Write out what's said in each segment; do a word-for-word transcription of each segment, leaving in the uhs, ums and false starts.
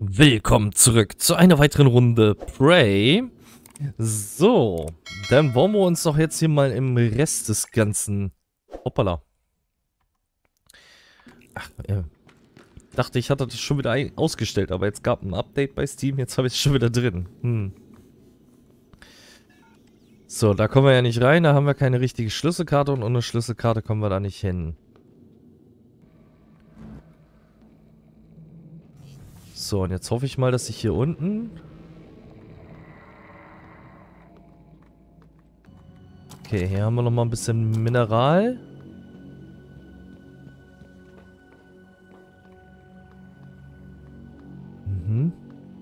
Willkommen zurück zu einer weiteren Runde Prey. So, dann wollen wir uns doch jetzt hier mal im Rest des Ganzen... Hoppala. Ach, äh, dachte, ich hatte das schon wieder ausgestellt, aber jetzt gab ein Update bei Steam, jetzt habe ich es schon wieder drin. Hm. So, da kommen wir ja nicht rein, da haben wir keine richtige Schlüsselkarte und ohne Schlüsselkarte kommen wir da nicht hin. So, und jetzt hoffe ich mal, dass ich hier unten... Okay, hier haben wir nochmal ein bisschen Mineral. Mhm.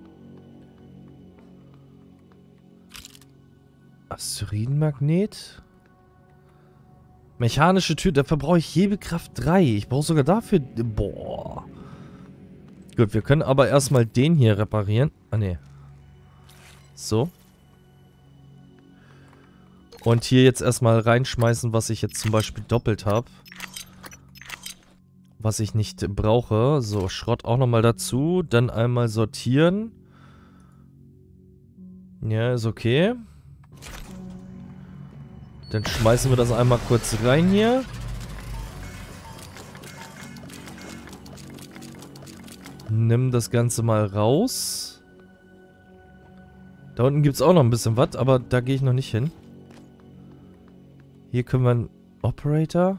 Asteroidenmagnet. Mechanische Tür, dafür brauche ich Hebelkraft drei. Ich brauche sogar dafür... Boah. Gut, wir können aber erstmal den hier reparieren. Ah, ne. So. Und hier jetzt erstmal reinschmeißen, was ich jetzt zum Beispiel doppelt habe. Was ich nicht brauche. So, Schrott auch nochmal dazu. Dann einmal sortieren. Ja, ist okay. Dann schmeißen wir das einmal kurz rein hier. Nimm das Ganze mal raus. Da unten gibt es auch noch ein bisschen was, aber da gehe ich noch nicht hin. Hier können wir einen Operator.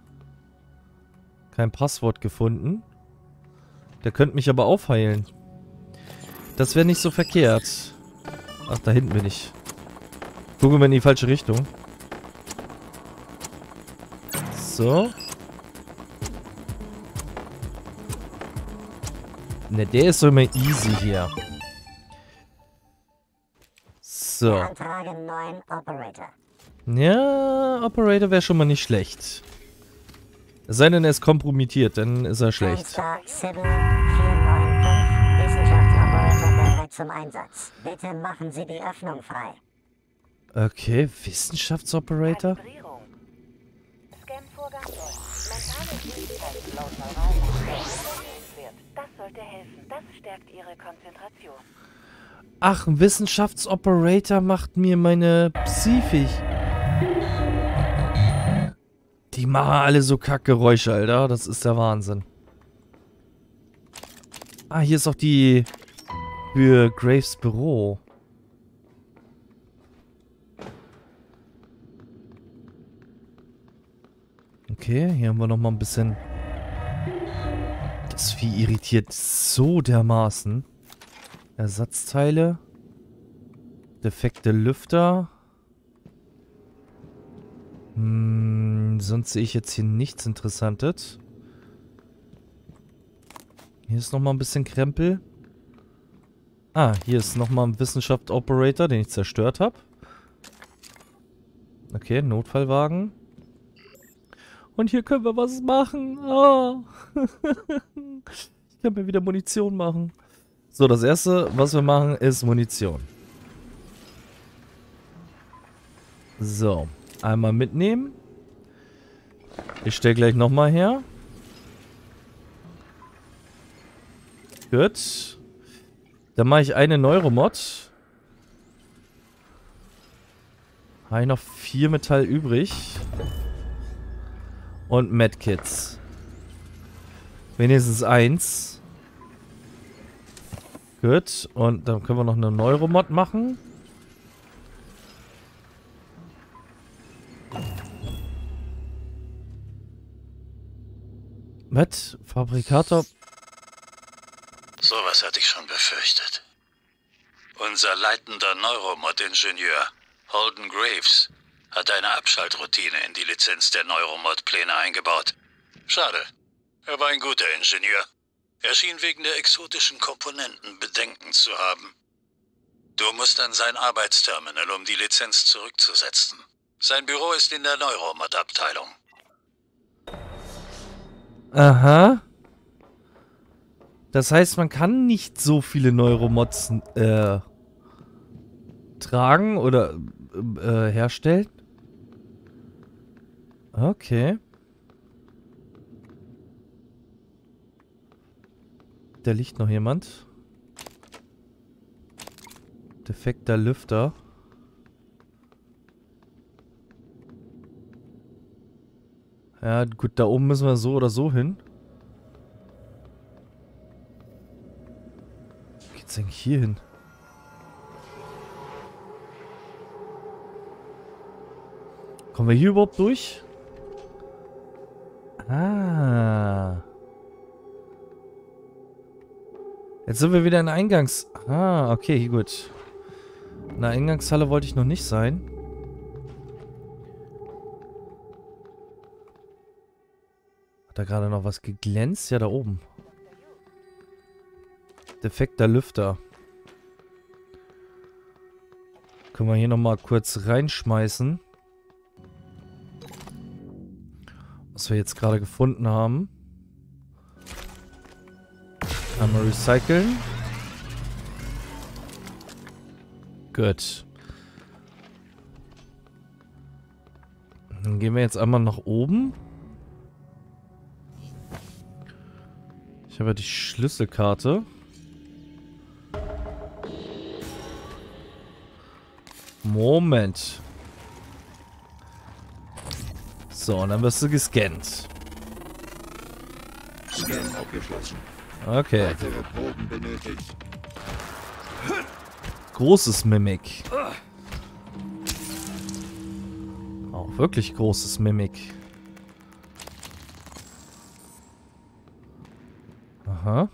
Kein Passwort gefunden. Der könnte mich aber aufheilen. Das wäre nicht so verkehrt. Ach, da hinten bin ich. Gucken wir in die falsche Richtung. So. Ne, der ist so immer easy hier. So. Beantragen neuen Operator. Ja, Operator wäre schon mal nicht schlecht. Es sei denn, er ist kompromittiert, dann ist er schlecht. Star sieben vier neun fünf, Wissenschaftsoperator bereit zum Einsatz. Bitte machen Sie die Öffnung frei. Okay, Wissenschaftsoperator? Kalibrierung. Scan-Vorgang läuft. Mentale Fähigkeit laut Neuralwert. Das sollte helfen. Das stärkt Ihre Konzentration. Ach, ein Wissenschaftsoperator macht mir meine Psychik. Die machen alle so Kackgeräusche, Alter. Das ist der Wahnsinn. Ah, hier ist auch die für Graves Büro. Okay, hier haben wir nochmal ein bisschen... Das Vieh irritiert so dermaßen. Ersatzteile. Defekte Lüfter. Hm, sonst sehe ich jetzt hier nichts Interessantes. Hier ist nochmal ein bisschen Krempel. Ah, hier ist nochmal ein Wissenschaftsoperator, den ich zerstört habe. Okay, Notfallwagen. Und hier können wir was machen. Oh. Ich kann mir wieder Munition machen. So, das erste, was wir machen, ist Munition. So, einmal mitnehmen. Ich stelle gleich nochmal her. Gut. Dann mache ich eine Neuromod. Habe ich noch vier Metall übrig. Und Medkits. Wenigstens eins. Gut. Und dann können wir noch eine Neuromod machen. Was? Fabrikator? Sowas hatte ich schon befürchtet. Unser leitender Neuromod-Ingenieur, Holden Graves, hat eine Abschaltroutine in die Lizenz der Neuromod-Pläne eingebaut. Schade. Er war ein guter Ingenieur. Er schien wegen der exotischen Komponenten Bedenken zu haben. Du musst an sein Arbeitsterminal, um die Lizenz zurückzusetzen. Sein Büro ist in der Neuromod-Abteilung. Aha. Das heißt, man kann nicht so viele Neuromods äh, tragen oder äh, herstellen. Okay. Da liegt noch jemand. Defekter Lüfter. Ja, gut, da oben müssen wir so oder so hin. Wie geht's denn hier hin? Kommen wir hier überhaupt durch? Ah. Jetzt sind wir wieder in der Eingangs... Ah, okay, gut. In der Eingangshalle wollte ich noch nicht sein. Hat da gerade noch was geglänzt? Ja, da oben. Defekter Lüfter. Können wir hier nochmal kurz reinschmeißen. Was wir jetzt gerade gefunden haben. Einmal recyceln. Gut. Dann gehen wir jetzt einmal nach oben. Ich habe ja die Schlüsselkarte. Moment. So, und dann wirst du gescannt. Scan abgeschlossen. Okay. Weitere Proben benötigt. Großes Mimik. Auch wirklich großes Mimik. Aha.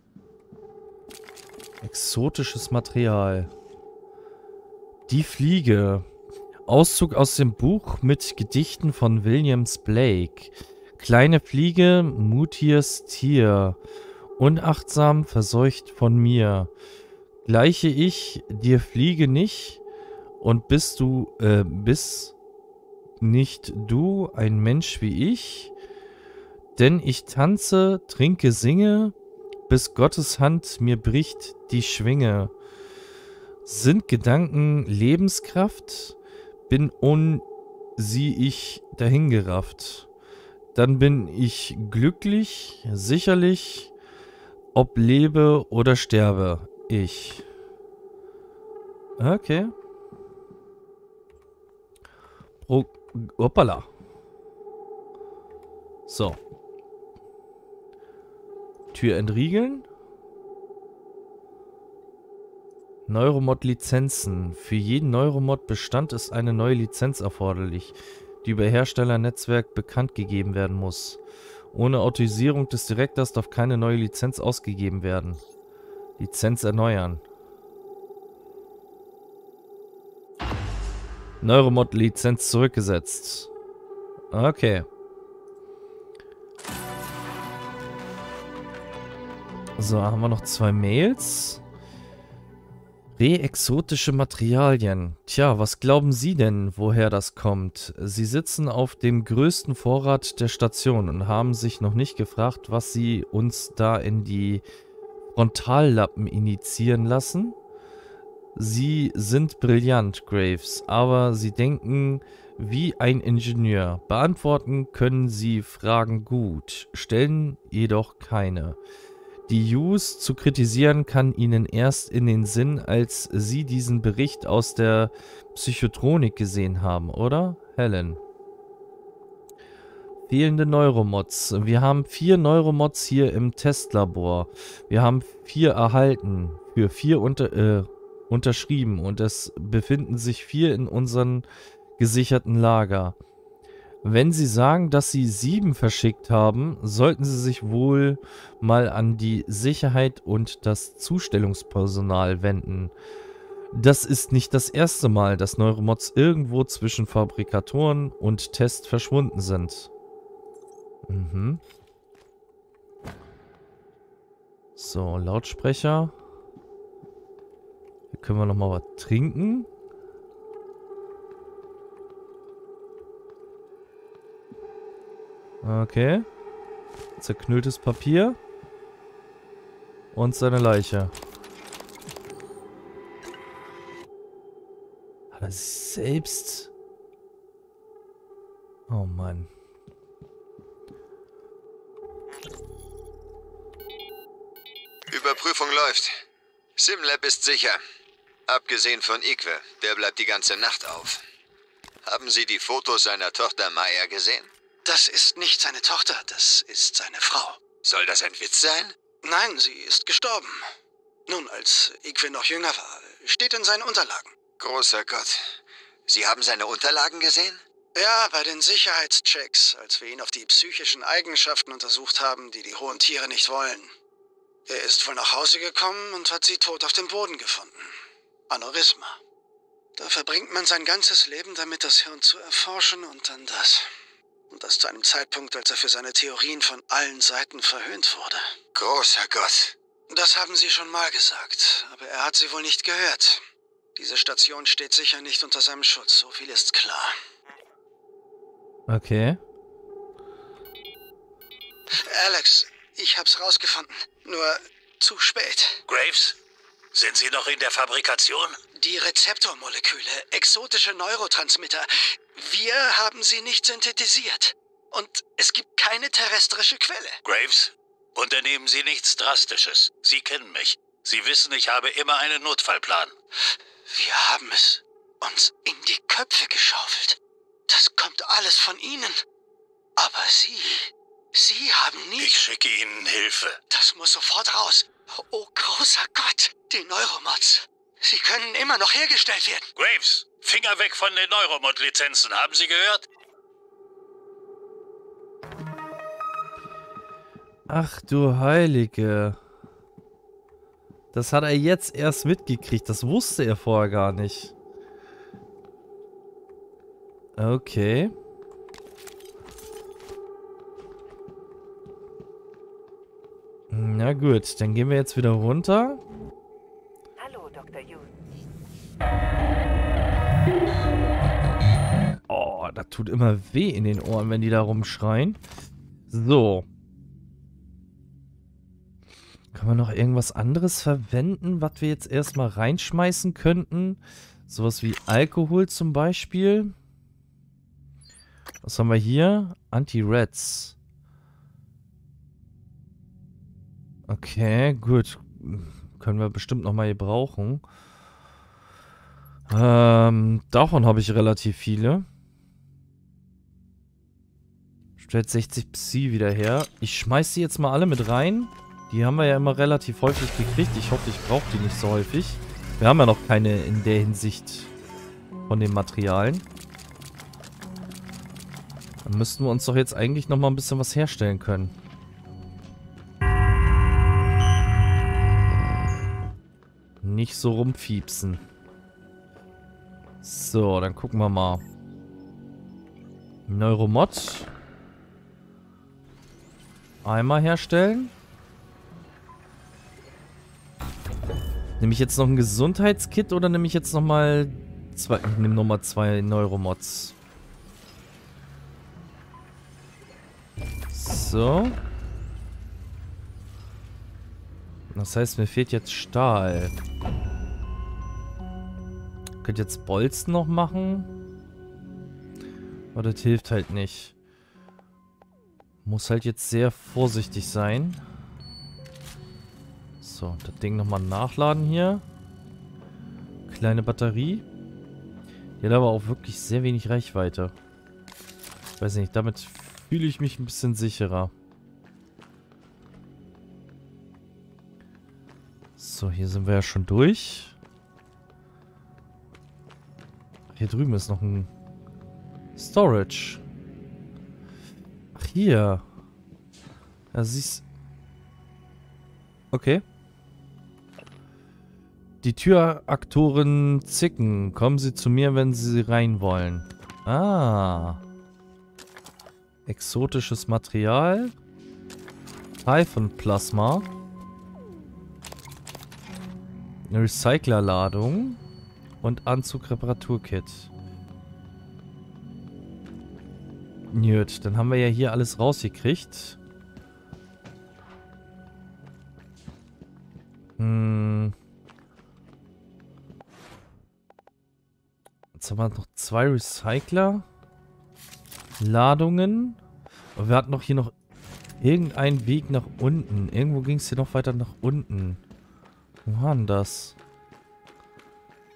Exotisches Material. Die Fliege. Auszug aus dem Buch mit Gedichten von Williams Blake. Kleine Fliege, mutiges Tier. Unachtsam verseucht von mir. Gleiche ich dir Fliege nicht und bist du, äh, bist nicht du ein Mensch wie ich? Denn ich tanze, trinke, singe, bis Gottes Hand mir bricht die Schwinge. Sind Gedanken Lebenskraft? Bin ohne sie ich dahingerafft. Dann bin ich glücklich, sicherlich, ob lebe oder sterbe, ich. Okay. Pro Hoppala. So. Tür entriegeln. Neuromod-Lizenzen. Für jeden Neuromod-Bestand ist eine neue Lizenz erforderlich, die über Herstellernetzwerk bekannt gegeben werden muss. Ohne Autorisierung des Direktors darf keine neue Lizenz ausgegeben werden. Lizenz erneuern. Neuromod-Lizenz zurückgesetzt. Okay. So, haben wir noch zwei Mails. Re-exotische Materialien. Tja, was glauben Sie denn, woher das kommt? Sie sitzen auf dem größten Vorrat der Station und haben sich noch nicht gefragt, was Sie uns da in die Frontallappen injizieren lassen? Sie sind brillant, Graves, aber Sie denken wie ein Ingenieur. Beantworten können Sie Fragen gut, stellen jedoch keine. Die Use zu kritisieren kann Ihnen erst in den Sinn, als Sie diesen Bericht aus der Psychotronik gesehen haben, oder, Helen? Fehlende Neuromods. Wir haben vier Neuromods hier im Testlabor. Wir haben vier erhalten, für vier unter, äh, unterschrieben und es befinden sich vier in unserem gesicherten Lager. Wenn Sie sagen, dass Sie sieben verschickt haben, sollten Sie sich wohl mal an die Sicherheit und das Zustellungspersonal wenden. Das ist nicht das erste Mal, dass Neuromods irgendwo zwischen Fabrikatoren und Test verschwunden sind. Mhm. So, Lautsprecher. Hier können wir nochmal was trinken. Okay. Zerknülltes Papier. Und seine Leiche. Hat er sich selbst... Oh Mann. Überprüfung läuft. Simlab ist sicher. Abgesehen von Ikwe, der bleibt die ganze Nacht auf. Haben Sie die Fotos seiner Tochter Maya gesehen? Das ist nicht seine Tochter, das ist seine Frau. Soll das ein Witz sein? Nein, sie ist gestorben. Nun, als Ikwe noch jünger war, steht in seinen Unterlagen. Großer Gott. Sie haben seine Unterlagen gesehen? Ja, bei den Sicherheitschecks, als wir ihn auf die psychischen Eigenschaften untersucht haben, die die hohen Tiere nicht wollen. Er ist wohl nach Hause gekommen und hat sie tot auf dem Boden gefunden. Aneurysma. Da verbringt man sein ganzes Leben damit, das Hirn zu erforschen und dann das. Und das zu einem Zeitpunkt, als er für seine Theorien von allen Seiten verhöhnt wurde. Großer Gott. Das haben Sie schon mal gesagt, aber er hat Sie wohl nicht gehört. Diese Station steht sicher nicht unter seinem Schutz, so viel ist klar. Okay. Alex, ich hab's rausgefunden. Nur zu spät. Graves, sind Sie noch in der Fabrikation? Die Rezeptormoleküle, exotische Neurotransmitter. Wir haben sie nicht synthetisiert. Und es gibt keine terrestrische Quelle. Graves, unternehmen Sie nichts Drastisches. Sie kennen mich. Sie wissen, ich habe immer einen Notfallplan. Wir haben es uns in die Köpfe geschaufelt. Das kommt alles von Ihnen. Aber Sie, Sie haben nie... Ich schicke Ihnen Hilfe. Das muss sofort raus. Oh, großer Gott, die Neuromods. Sie können immer noch hergestellt werden. Graves, Finger weg von den Neuromod-Lizenzen. Haben Sie gehört? Ach du Heilige. Das hat er jetzt erst mitgekriegt. Das wusste er vorher gar nicht. Okay. Na gut, dann gehen wir jetzt wieder runter. Hallo, Doktor Hughes. Oh, das tut immer weh in den Ohren, wenn die da rumschreien. So. Können wir noch irgendwas anderes verwenden, was wir jetzt erstmal reinschmeißen könnten? Sowas wie Alkohol zum Beispiel. Was haben wir hier? Anti-Rats. Okay, gut. Können wir bestimmt nochmal gebrauchen. Ähm, davon habe ich relativ viele. Stellt sechzig Psi wieder her. Ich schmeiß die jetzt mal alle mit rein. Die haben wir ja immer relativ häufig gekriegt. Ich hoffe, ich brauche die nicht so häufig. Wir haben ja noch keine in der Hinsicht von den Materialien. Dann müssten wir uns doch jetzt eigentlich noch mal ein bisschen was herstellen können. Nicht so rumfiepsen. So, dann gucken wir mal. Neuromod. Einmal herstellen. Nehme ich jetzt noch ein Gesundheitskit oder nehme ich jetzt nochmal zwei. Ich nehme nochmal zwei Neuromods. So. Das heißt, mir fehlt jetzt Stahl. Könnt jetzt Bolzen noch machen. Aber das hilft halt nicht. Muss halt jetzt sehr vorsichtig sein. So, das Ding nochmal nachladen hier. Kleine Batterie. Die hat aber auch wirklich sehr wenig Reichweite. Ich weiß nicht, damit fühle ich mich ein bisschen sicherer. So, hier sind wir ja schon durch. Hier drüben ist noch ein Storage. Ach, hier. Ja, siehst. Okay. Die Türaktoren zicken. Kommen Sie zu mir, wenn Sie rein wollen. Ah. Exotisches Material. Typhon-Plasma. Eine Recyclerladung. Und Anzug-Reparaturkit. Gut, dann haben wir ja hier alles rausgekriegt. Hm. Jetzt haben wir noch zwei Recycler. Ladungen. Aber wir hatten doch hier noch irgendeinen Weg nach unten. Irgendwo ging es hier noch weiter nach unten. Wo war denn das?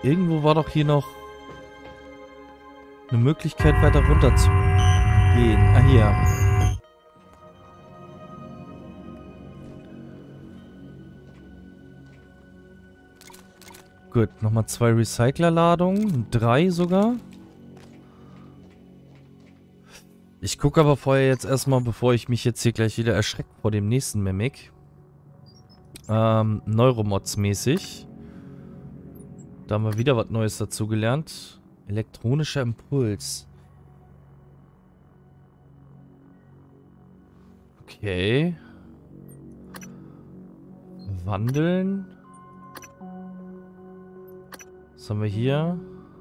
irgendwo war doch hier noch eine Möglichkeit, weiter runter zu gehen. Ah, hier. Gut, nochmal zwei Recyclerladungen. Drei sogar. Ich gucke aber vorher jetzt erstmal, bevor ich mich jetzt hier gleich wieder erschrecke vor dem nächsten Mimic. Ähm, Neuromods mäßig. Da haben wir wieder was Neues dazu gelernt. Elektronischer Impuls. Okay. Wandeln. Was haben wir hier?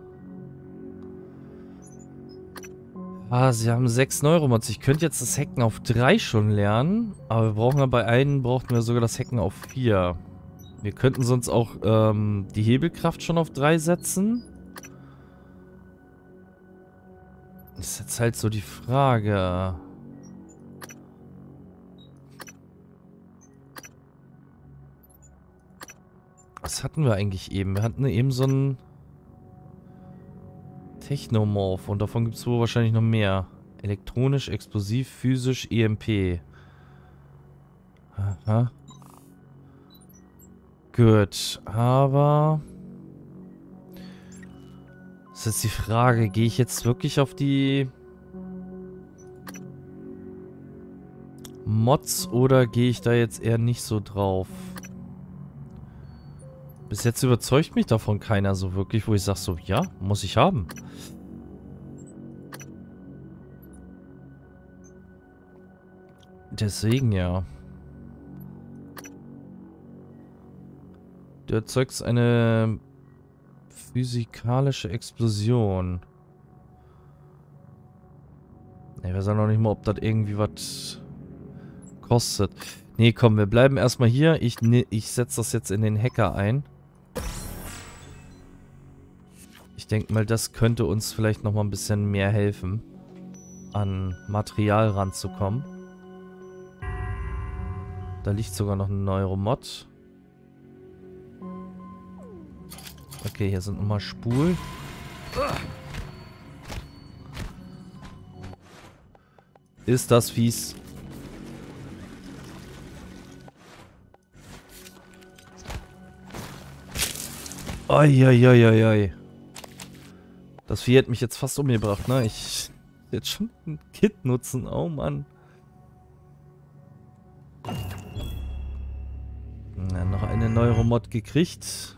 Ah, sie haben sechs Neuromods. Ich könnte jetzt das Hacken auf drei schon lernen. Aber wir brauchen ja bei einem, brauchten wir sogar das Hacken auf vier. Wir könnten sonst auch ähm, die Hebelkraft schon auf drei setzen. Das ist jetzt halt so die Frage. Was hatten wir eigentlich eben? Wir hatten eben so einen Technomorph und davon gibt es wohl wahrscheinlich noch mehr. Elektronisch, explosiv, physisch, E M P. Aha. Gut, aber... Das ist jetzt die Frage, gehe ich jetzt wirklich auf die Mods oder gehe ich da jetzt eher nicht so drauf? Bis jetzt überzeugt mich davon keiner so wirklich, wo ich sage so, ja, muss ich haben. Deswegen ja. Du erzeugst eine physikalische Explosion. Ne, wir sagen noch nicht mal, ob das irgendwie was kostet. Nee, komm, wir bleiben erstmal hier. Ich, ne, ich setze das jetzt in den Hacker ein. Ich denke mal, das könnte uns vielleicht nochmal ein bisschen mehr helfen, an Material ranzukommen. Da liegt sogar noch ein Neuromod. Okay, hier sind nochmal Spulen. Ist das fies? Eieieiei. Das Vieh hat mich jetzt fast umgebracht, ne? Ich jetzt schon ein Kit nutzen. Oh Mann. Na, noch eine Neuromod gekriegt.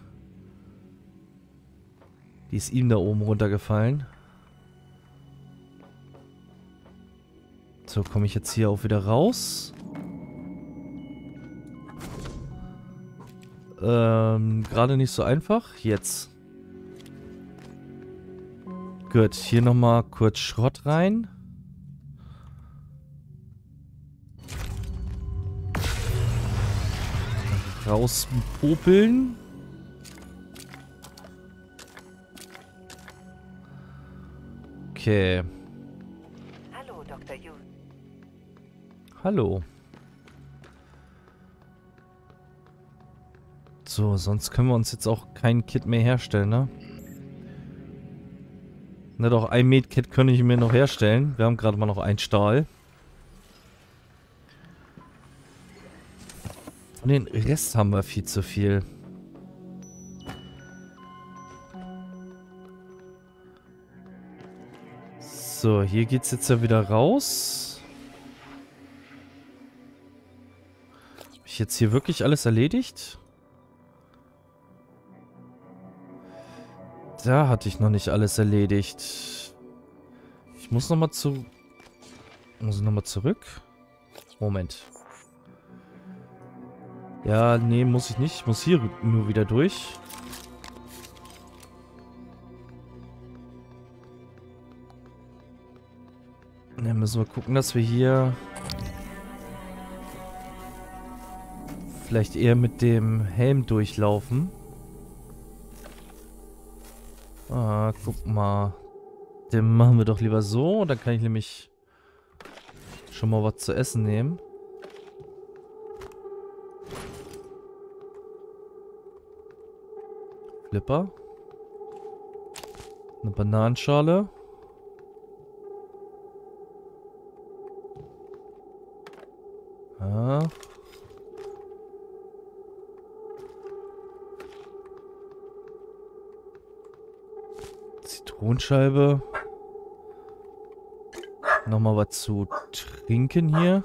Die ist ihm da oben runtergefallen. So, komme ich jetzt hier auch wieder raus. Ähm, gerade nicht so einfach. Jetzt. Gut, hier nochmal kurz Schrott rein. Rauspopeln. Okay. Hallo, Doktor Yu. Hallo. So, sonst können wir uns jetzt auch kein Kit mehr herstellen, ne? Na doch, ein Med-Kit könnte ich mir noch herstellen. Wir haben gerade mal noch einen Stahl. Von den Rest haben wir viel zu viel. So, hier geht's jetzt ja wieder raus. Habe ich jetzt hier wirklich alles erledigt? Da hatte ich noch nicht alles erledigt. Ich muss nochmal zu... Muss ich nochmal zurück? Moment. Ja, nee, muss ich nicht. Ich muss hier nur wieder durch. Dann müssen wir gucken, dass wir hier... vielleicht eher mit dem Helm durchlaufen. Ah, guck mal. Den machen wir doch lieber so. Dann kann ich nämlich schon mal was zu essen nehmen. Flipper. Eine Bananenschale. Ja. Zitronenscheibe. Nochmal was zu trinken hier.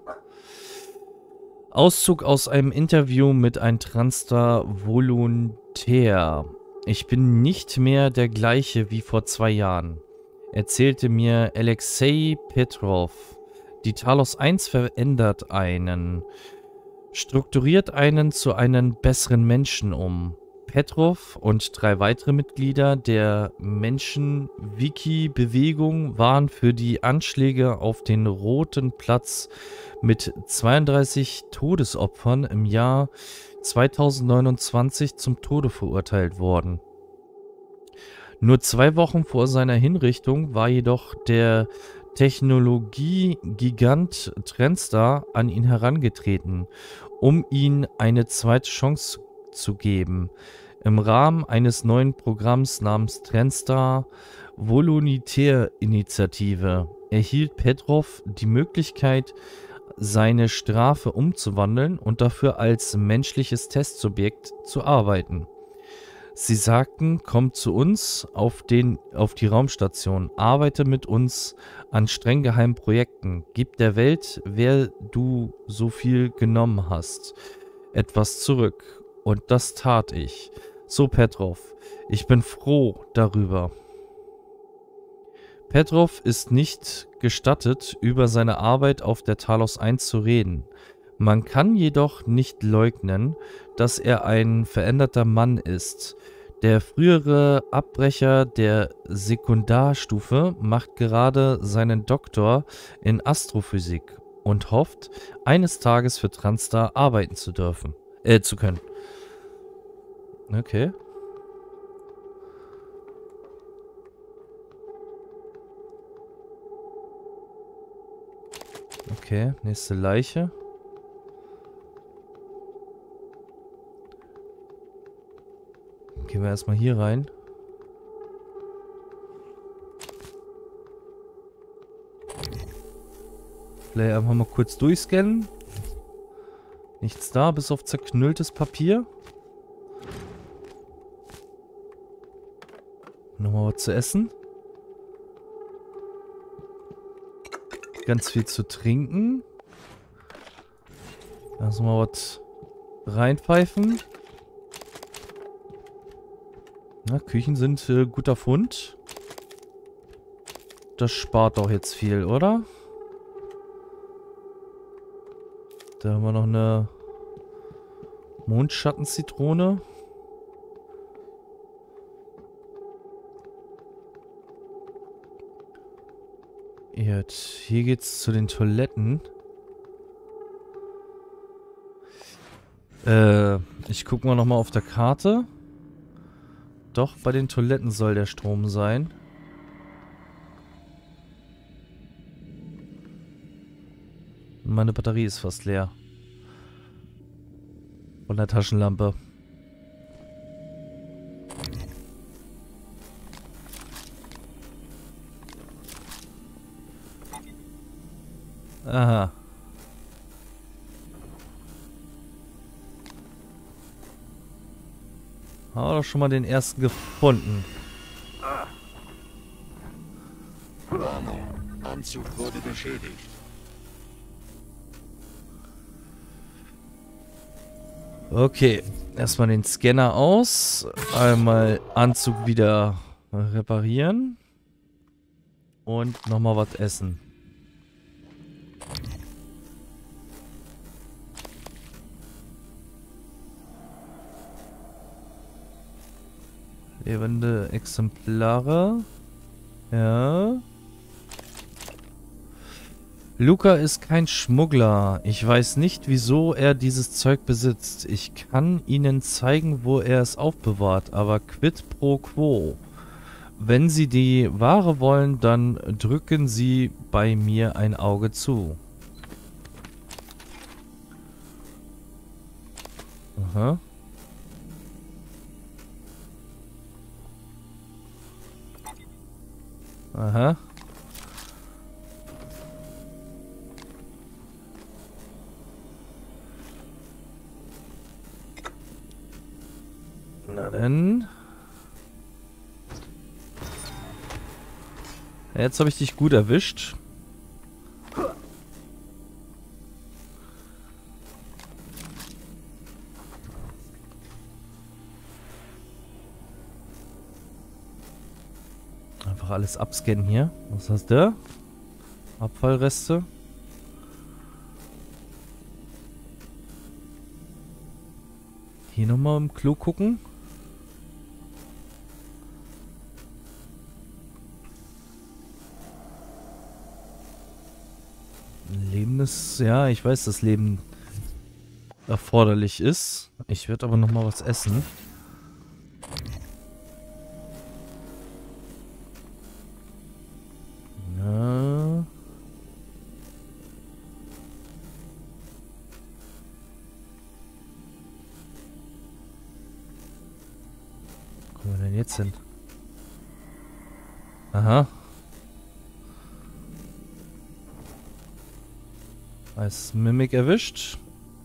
Auszug aus einem Interview mit einem Transtar-Volontär. Ich bin nicht mehr der gleiche wie vor zwei Jahren, erzählte mir Alexei Petrov. Die Talos eins verändert einen, strukturiert einen zu einem besseren Menschen um. Petrov und drei weitere Mitglieder der Menschen-Wiki-Bewegung waren für die Anschläge auf den Roten Platz mit zweiunddreißig Todesopfern im Jahr zweitausendneunundzwanzig zum Tode verurteilt worden. Nur zwei Wochen vor seiner Hinrichtung war jedoch der Technologie-Gigant Transtar an ihn herangetreten, um ihm eine zweite Chance zu geben. Im Rahmen eines neuen Programms namens Transtar Volontär-Initiative erhielt Petrov die Möglichkeit, seine Strafe umzuwandeln und dafür als menschliches Testsubjekt zu arbeiten. Sie sagten, komm zu uns auf, den, auf die Raumstation, arbeite mit uns an streng geheimen Projekten, gib der Welt, wer du so viel genommen hast, etwas zurück. Und das tat ich. So, Petrov, ich bin froh darüber. Petrov ist nicht gestattet, über seine Arbeit auf der Talos eins zu reden. Man kann jedoch nicht leugnen, dass er ein veränderter Mann ist. Der frühere Abbrecher der Sekundarstufe macht gerade seinen Doktor in Astrophysik und hofft, eines Tages für Transtar arbeiten zu dürfen, äh, zu können. Okay. Okay, nächste Leiche. Gehen wir erstmal hier rein. Vielleicht einfach mal kurz durchscannen. Nichts da, bis auf zerknülltes Papier. Nochmal was zu essen. Ganz viel zu trinken. Lass mal was reinpfeifen. Na, Küchen sind äh, guter Fund. Das spart doch jetzt viel, oder? Da haben wir noch eine Mondschattenzitrone. Jetzt, hier geht's zu den Toiletten. Äh, ich gucke mal nochmal auf der Karte. Doch, bei den Toiletten soll der Strom sein. Meine Batterie ist fast leer. Von der Taschenlampe. Aha. Haben wir doch schon mal den ersten gefunden. Warnung. Anzug wurde beschädigt. Okay, erstmal den Scanner aus. Einmal Anzug wieder reparieren. Und nochmal was essen. Lebende Exemplare. Ja. Luca ist kein Schmuggler. Ich weiß nicht, wieso er dieses Zeug besitzt. Ich kann Ihnen zeigen, wo er es aufbewahrt, aber quid pro quo. Wenn Sie die Ware wollen, dann drücken Sie bei mir ein Auge zu. Aha. Aha. Na dann. Jetzt habe ich dich gut erwischt. Einfach alles abscannen hier. Was hast du? Abfallreste. Hier nochmal im Klo gucken. Leben ist, ja, ich weiß, dass Leben erforderlich ist. Ich werde aber nochmal was essen. Ja. Wo kommen wir denn jetzt hin? Aha. Als Mimik erwischt.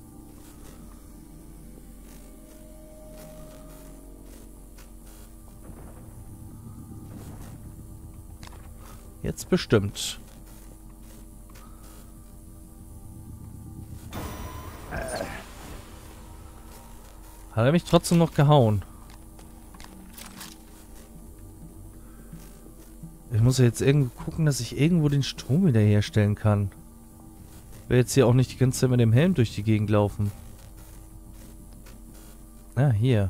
Jetzt bestimmt. Hat er mich trotzdem noch gehauen? Ich muss ja jetzt irgendwo gucken, dass ich irgendwo den Strom wiederherstellen kann. Ich will jetzt hier auch nicht die ganze Zeit mit dem Helm durch die Gegend laufen. Ah, hier.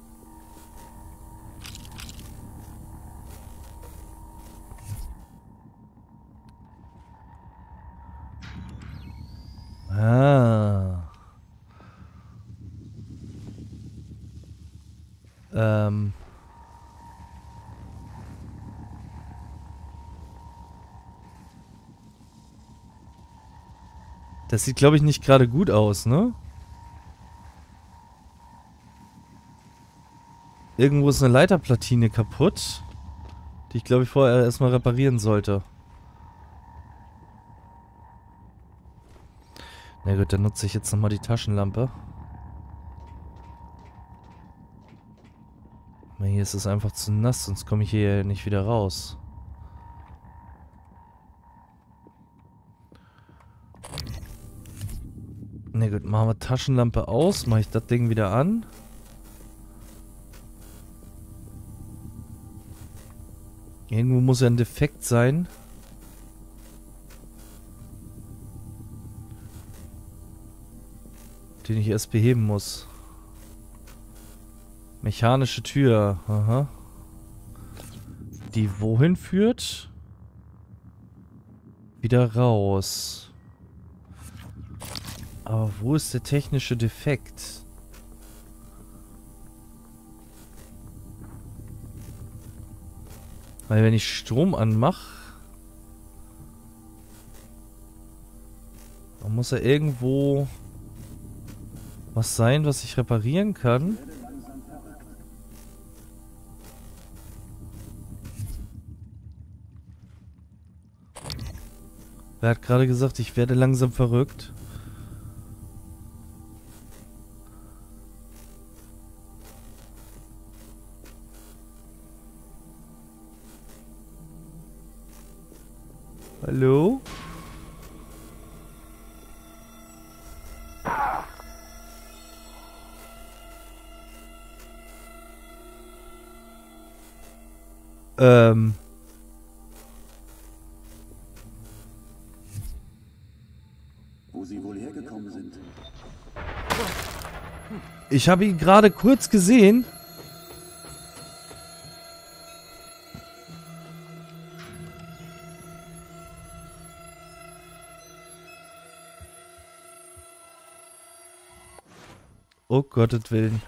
Ah. Ähm. Das sieht, glaube ich, nicht gerade gut aus, ne? Irgendwo ist eine Leiterplatine kaputt, die ich, glaube ich, vorher erstmal reparieren sollte. Na gut, dann nutze ich jetzt nochmal die Taschenlampe. Na, hier ist es einfach zu nass, sonst komme ich hier nicht wieder raus. Na gut, machen wir Taschenlampe aus, mache ich das Ding wieder an. Irgendwo muss ja ein Defekt sein. Den ich erst beheben muss. Mechanische Tür, aha. Die wohin führt? Wieder raus. Aber wo ist der technische Defekt? Weil wenn ich Strom anmache, dann muss ja irgendwo was sein, was ich reparieren kann. Wer hat gerade gesagt, ich werde langsam verrückt? Hallo? Ähm. Wo Sie wohl hergekommen sind. Ich habe ihn gerade kurz gesehen. Oh Gottes Willen.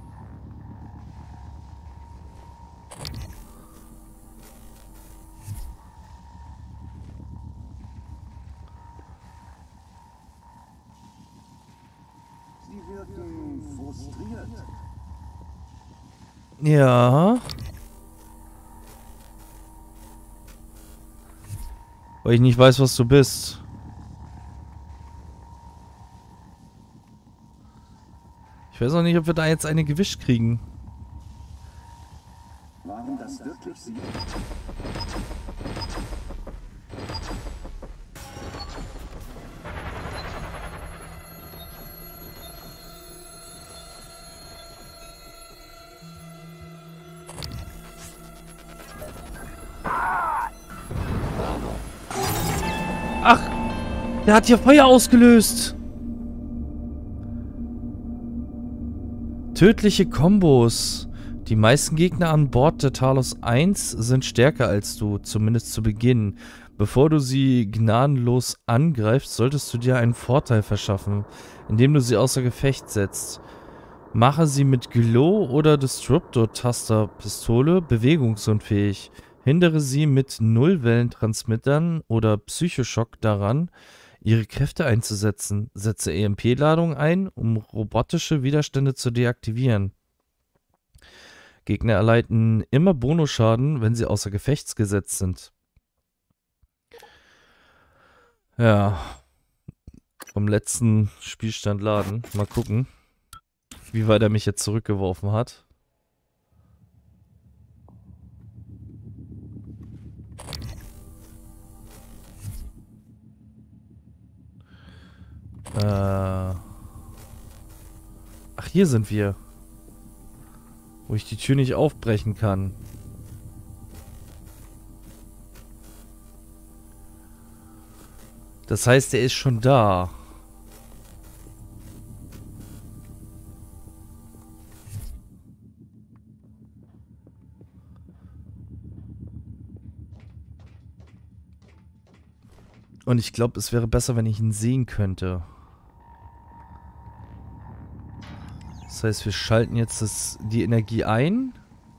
Sie wirken frustriert. Ja. Weil ich nicht weiß, was du bist. Ich weiß auch nicht, ob wir da jetzt eine gewischt kriegen. Waren das wirklich Sie? Ach, der hat hier Feuer ausgelöst. Tödliche Kombos. Die meisten Gegner an Bord der Talos eins sind stärker als du, zumindest zu Beginn. Bevor du sie gnadenlos angreifst, solltest du dir einen Vorteil verschaffen, indem du sie außer Gefecht setzt. Mache sie mit Glow- oder Disruptor-Taster-Pistole bewegungsunfähig. Hindere sie mit Nullwellentransmittern oder Psychoschock daran, ihre Kräfte einzusetzen. Setze E M P-Ladung ein, um robotische Widerstände zu deaktivieren. Gegner erleiden immer Bonusschaden, wenn sie außer Gefecht gesetzt sind. Ja. Vom letzten Spielstand laden. Mal gucken, wie weit er mich jetzt zurückgeworfen hat. Äh. Ach, hier sind wir. Wo ich die Tür nicht aufbrechen kann. Das heißt, er ist schon da. Und ich glaube, es wäre besser, wenn ich ihn sehen könnte. Das heißt, wir schalten jetzt das, die Energie ein.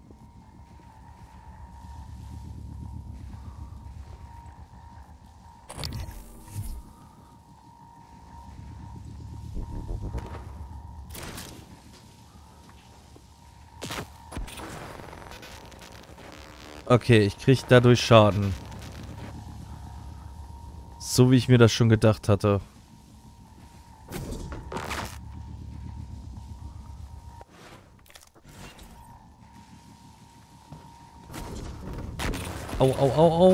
Okay, ich kriege dadurch Schaden. So wie ich mir das schon gedacht hatte. Au, au, au, au.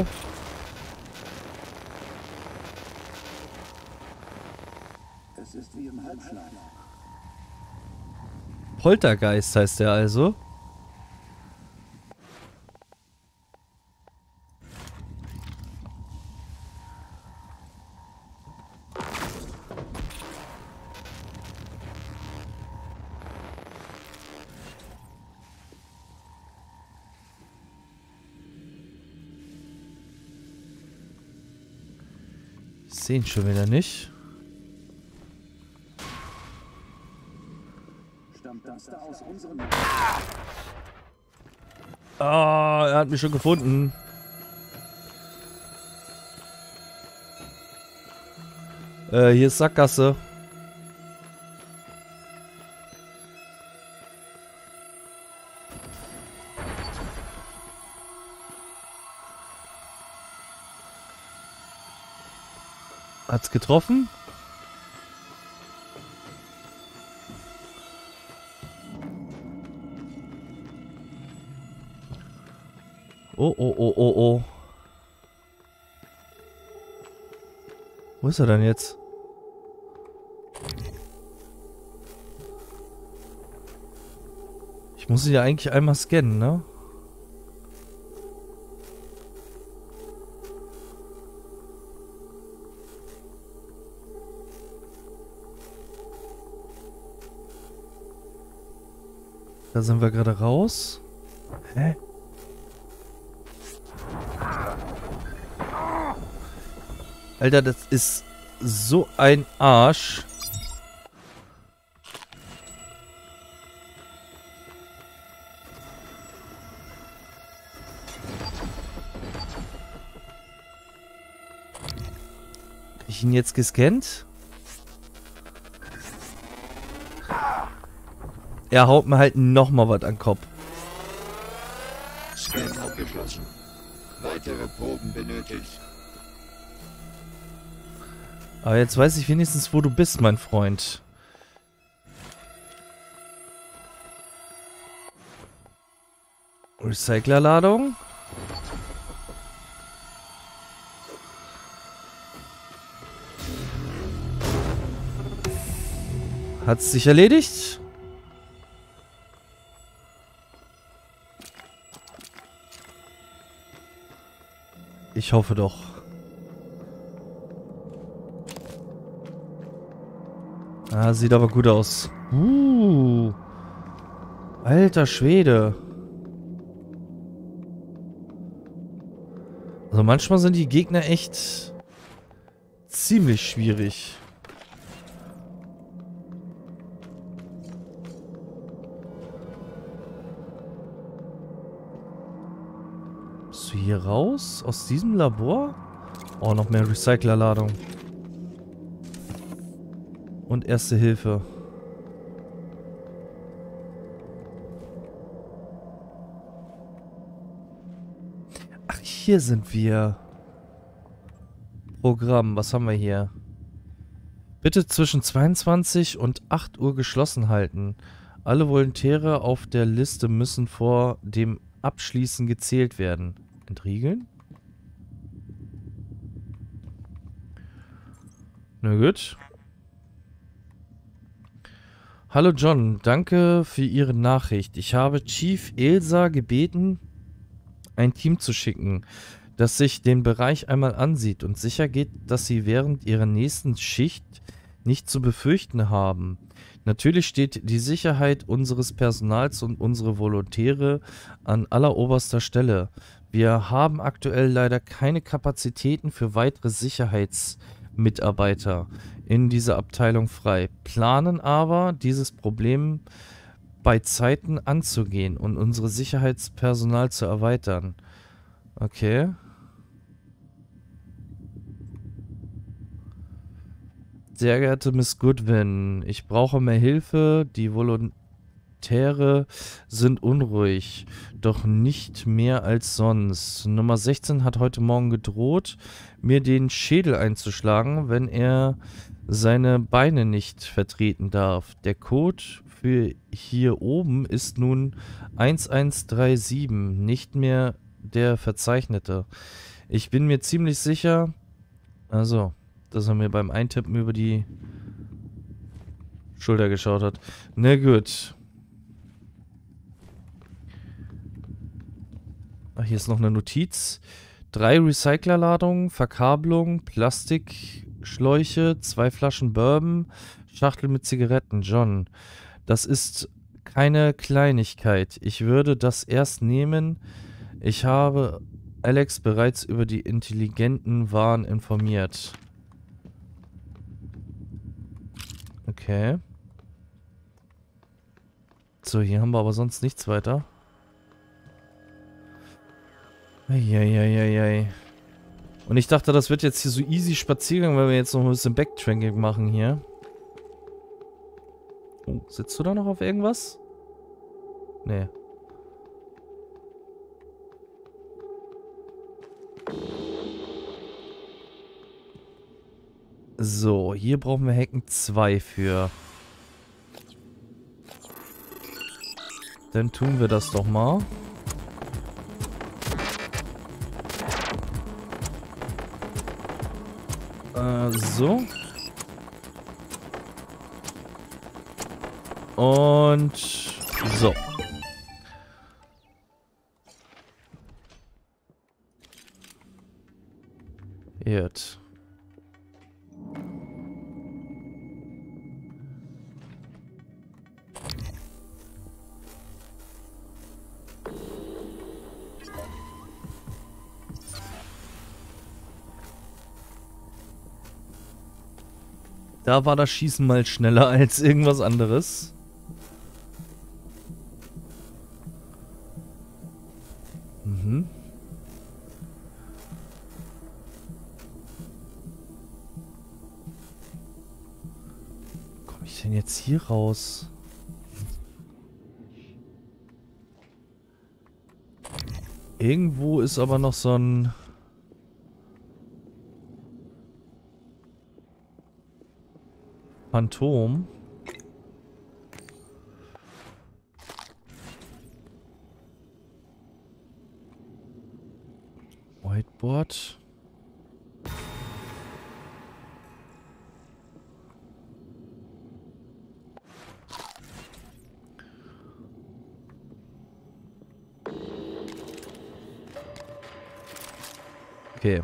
Es ist wie im Halbschlaf. Poltergeist heißt der also. Ich sehe ihn schon wieder nicht. Stammt das da aus unserem... Ah, er hat mich schon gefunden. Äh, hier ist Sackgasse. Hat's getroffen? Oh, oh, oh, oh, oh. Wo ist er denn jetzt? Ich muss ihn ja eigentlich einmal scannen, ne? Da sind wir gerade raus. Hä? Alter, das ist so ein Arsch. Hab ich ihn jetzt gescannt? Er haut mir halt nochmal was an den Kopf. Scan abgeschlossen. Weitere Proben benötigt. Aber jetzt weiß ich wenigstens, wo du bist, mein Freund. Recyclerladung. Hat's sich erledigt? Ich hoffe doch. Ah, sieht aber gut aus. Uh. Alter Schwede. Also manchmal sind die Gegner echt ziemlich schwierig. Bist du hier raus? Aus diesem Labor? Oh, noch mehr Recyclerladung. Und Erste Hilfe. Ach, hier sind wir. Programm, was haben wir hier? Bitte zwischen zweiundzwanzig und acht Uhr geschlossen halten. Alle Volontäre auf der Liste müssen vor dem Abschließen gezählt werden. Entriegeln? Na gut. Hallo John, danke für Ihre Nachricht. Ich habe Chief Elsa gebeten, ein Team zu schicken, das sich den Bereich einmal ansieht und sicher geht, dass Sie während Ihrer nächsten Schicht nicht zu befürchten haben. Natürlich steht die Sicherheit unseres Personals und unsere Volontäre an alleroberster Stelle. Wir haben aktuell leider keine Kapazitäten für weitere Sicherheitsmitarbeiter in dieser Abteilung frei, planen aber, dieses Problem bei Zeiten anzugehen und unsere Sicherheitspersonal zu erweitern. Okay. Sehr geehrte Miss Goodwin, ich brauche mehr Hilfe. Die Volontäre sind unruhig, doch nicht mehr als sonst. Nummer sechzehn hat heute Morgen gedroht, mir den Schädel einzuschlagen, wenn er seine Beine nicht vertreten darf. Der Code für hier oben ist nun eins eins drei sieben, nicht mehr der verzeichnete. Ich bin mir ziemlich sicher, also, dass er mir beim Eintippen über die Schulter geschaut hat. Na gut. Ach, hier ist noch eine Notiz. Drei Recyclerladungen, Verkabelung, Plastikschläuche, zwei Flaschen Bourbon, Schachtel mit Zigaretten. John, das ist keine Kleinigkeit. Ich würde das erst nehmen. Ich habe Alex bereits über die intelligenten Waren informiert. Okay. So, hier haben wir aber sonst nichts weiter. Eieieiei. Und ich dachte, das wird jetzt hier so easy Spaziergang, weil wir jetzt noch ein bisschen Backtracking machen hier. Oh, sitzt du da noch auf irgendwas? Nee. So, hier brauchen wir Hacken zwei für. Dann tun wir das doch mal. Äh, so. Und so. Jetzt. Da war das Schießen mal schneller als irgendwas anderes. Mhm. Wie komme ich denn jetzt hier raus? Irgendwo ist aber noch so ein... Phantom. Whiteboard. Okay.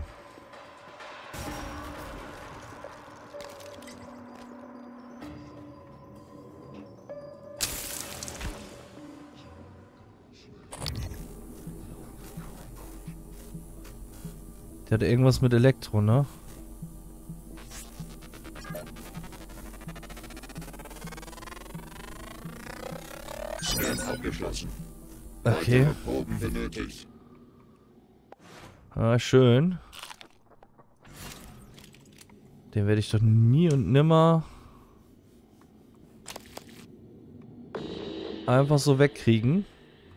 Der hat irgendwas mit Elektro, ne? Scan abgeschlossen. Okay. Weitere Proben benötigt. Ah, schön. Den werde ich doch nie und nimmer einfach so wegkriegen.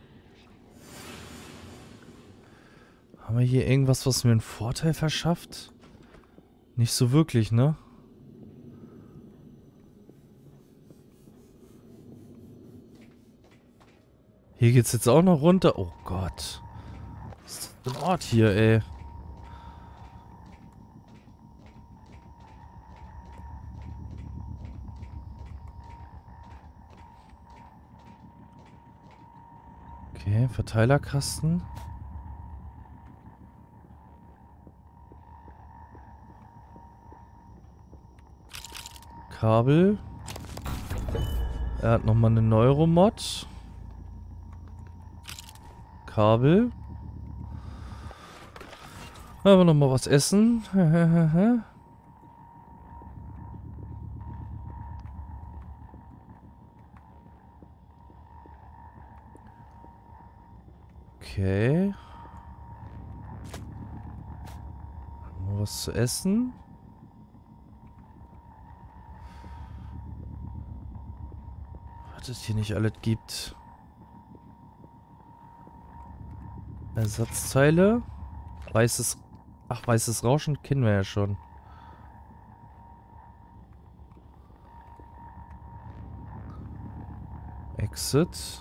Haben wir hier irgendwas, was mir einen Vorteil verschafft? Nicht so wirklich, ne? Hier geht's jetzt auch noch runter. Oh Gott. Was ist das für ein Ort hier, ey? Okay, Verteilerkasten. Kabel. Er hat nochmal eine Neuromod. Kabel. Aber nochmal was essen. Okay. Mal was zu essen. Was es hier nicht alles gibt. Ersatzteile. Weißes... Ach, weißes Rauschen kennen wir ja schon. Exit.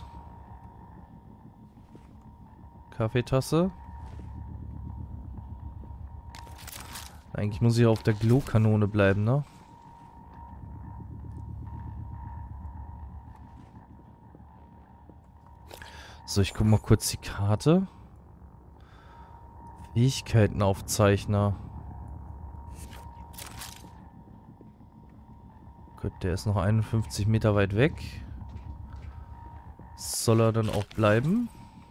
Kaffeetasse. Eigentlich muss ich auf der Glowkanone bleiben, ne? So, ich guck mal kurz die Karte. Fähigkeitenaufzeichner. Gut, der ist noch einundfünfzig Meter weit weg. Soll er dann auch bleiben?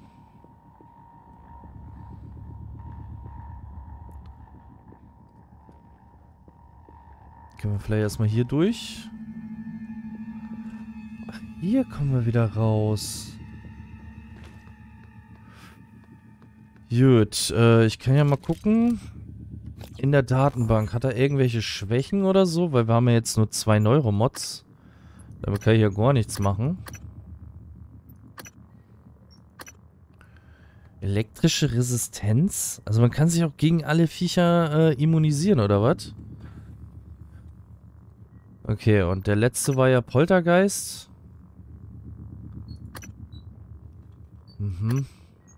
Gehen wir vielleicht erstmal hier durch. Ach, hier kommen wir wieder raus. Gut, äh, ich kann ja mal gucken. In der Datenbank, hat er irgendwelche Schwächen oder so? Weil wir haben ja jetzt nur zwei Neuromods. Damit kann ich ja gar nichts machen. Elektrische Resistenz? Also man kann sich auch gegen alle Viecher äh, immunisieren, oder was? Okay, und der letzte war ja Poltergeist. Mhm.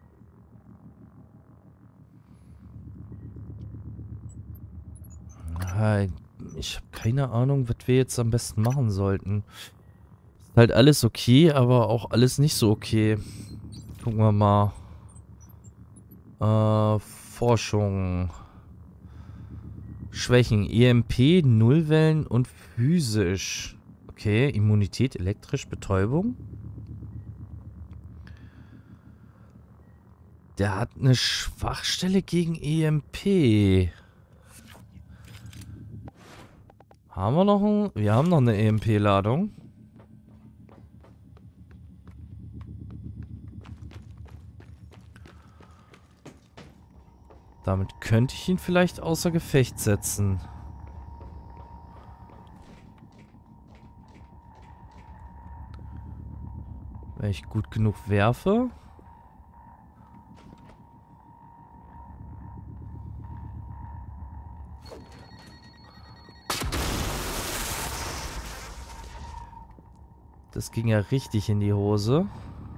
Ich habe keine Ahnung, was wir jetzt am besten machen sollten. Ist halt alles okay, aber auch alles nicht so okay. Gucken wir mal. Äh, Forschung. Schwächen. E M P, Nullwellen und physisch. Okay, Immunität, elektrisch, Betäubung. Der hat eine Schwachstelle gegen E M P. Haben wir noch ein... Wir haben noch eine E M P-Ladung. Damit könnte ich ihn vielleicht außer Gefecht setzen. Wenn ich gut genug werfe. Das ging ja richtig in die Hose.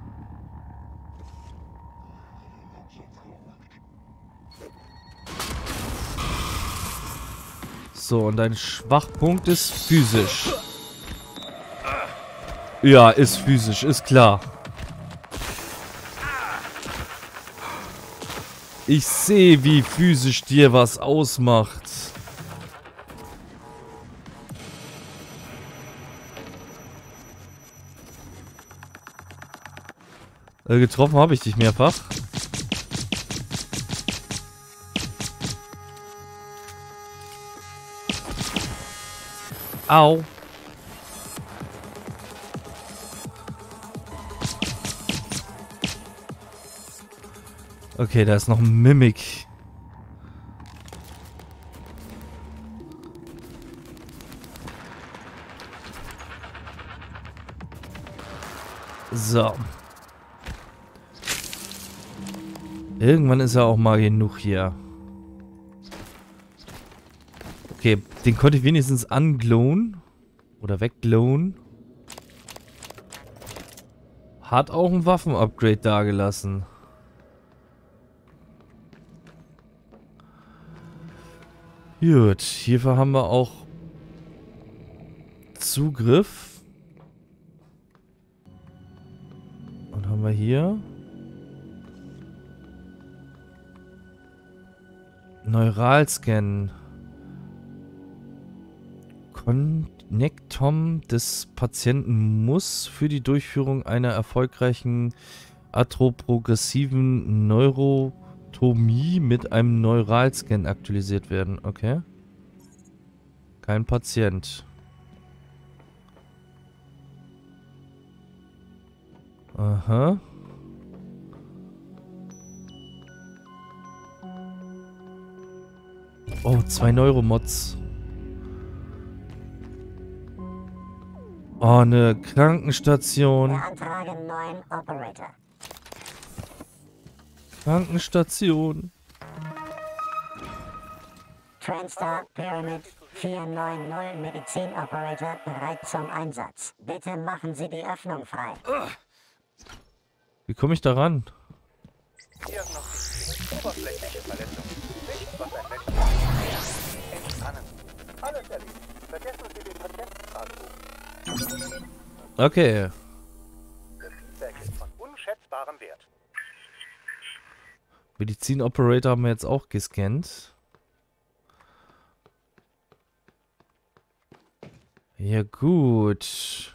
So, und dein Schwachpunkt ist physisch. Ja, ist physisch, ist klar. Ich sehe, wie physisch dir was ausmacht. Äh, getroffen habe ich dich mehrfach. Au. Okay, da ist noch ein Mimik. So. Irgendwann ist ja auch mal genug hier. Okay, den konnte ich wenigstens anglowen. Oder wegglowen. Hat auch ein Waffen-Upgrade dagelassen. Gut, hierfür haben wir auch Zugriff. Und haben wir hier Neuralscan. Konnektom des Patienten muss für die Durchführung einer erfolgreichen atroprogressiven Neurotomie mit einem Neuralscan aktualisiert werden. Okay. Kein Patient. Aha. Oh, zwei Neuromods. Oh, eine Krankenstation. Beantragen neuen Operator. Krankenstation. Transstar Pyramid vier neun null Medizin-Operator bereit zum Einsatz. Bitte machen Sie die Öffnung frei. Wie komme ich da ran? Diagnostiziert. Oberflächliche Verletzung. Nichts, was ein Mensch entspannen. Alles erledigt. Vergessen Sie den Patientenfragenbogen. Okay. Das Feedback ist von unschätzbarem Wert. Medizin-Operator haben wir jetzt auch gescannt. Ja gut.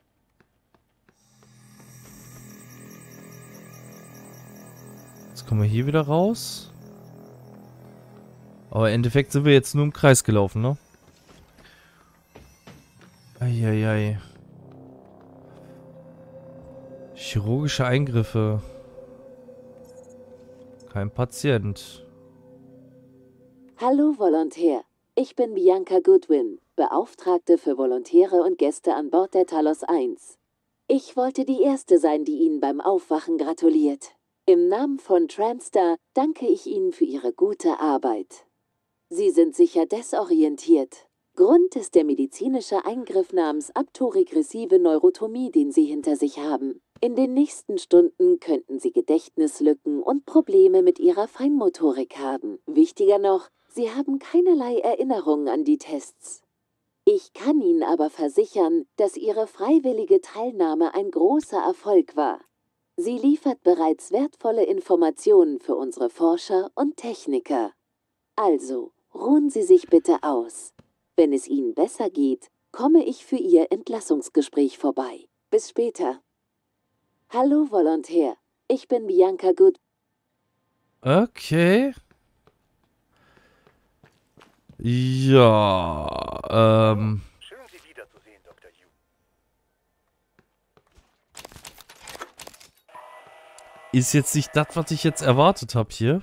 Jetzt kommen wir hier wieder raus. Aber im Endeffekt sind wir jetzt nur im Kreis gelaufen, ne? Eieiei. Chirurgische Eingriffe. Kein Patient. Hallo Volontär, ich bin Bianca Goodwin, Beauftragte für Volontäre und Gäste an Bord der Talos eins. Ich wollte die Erste sein, die Ihnen beim Aufwachen gratuliert. Im Namen von Transstar danke ich Ihnen für Ihre gute Arbeit. Sie sind sicher desorientiert. Grund ist der medizinische Eingriff namens aptoregressive Neurotomie, den Sie hinter sich haben. In den nächsten Stunden könnten Sie Gedächtnislücken und Probleme mit Ihrer Feinmotorik haben. Wichtiger noch, Sie haben keinerlei Erinnerungen an die Tests. Ich kann Ihnen aber versichern, dass Ihre freiwillige Teilnahme ein großer Erfolg war. Sie liefert bereits wertvolle Informationen für unsere Forscher und Techniker. Also, ruhen Sie sich bitte aus. Wenn es Ihnen besser geht, komme ich für Ihr Entlassungsgespräch vorbei. Bis später. Hallo Volontär, ich bin Bianca Good. Okay. Ja, ähm. Schön, Sie wiederzusehen, Doktor Yu. Ist jetzt nicht das, was ich jetzt erwartet habe hier.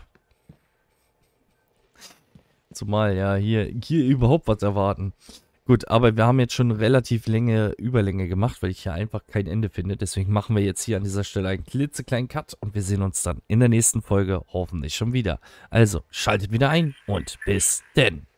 Zumal ja hier, hier überhaupt was erwarten. Gut, aber wir haben jetzt schon relativ lange Überlänge gemacht, weil ich hier einfach kein Ende finde. Deswegen machen wir jetzt hier an dieser Stelle einen klitzekleinen Cut und wir sehen uns dann in der nächsten Folge hoffentlich schon wieder. Also, schaltet wieder ein und bis denn.